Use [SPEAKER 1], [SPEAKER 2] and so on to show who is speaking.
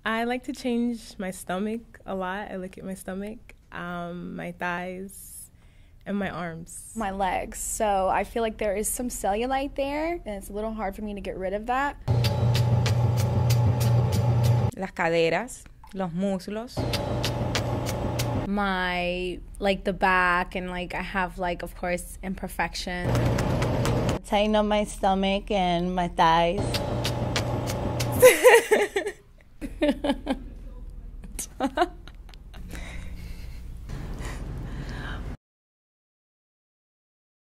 [SPEAKER 1] I like to change my stomach a lot. I look at my stomach, my thighs, and my arms.
[SPEAKER 2] My legs. So I feel like there is some cellulite there, and it's a little hard for me to get rid of that.
[SPEAKER 3] Las caderas, los muslos.
[SPEAKER 2] Like the back, and like I have like, of course, imperfections.
[SPEAKER 4] Tighten up my stomach and my thighs.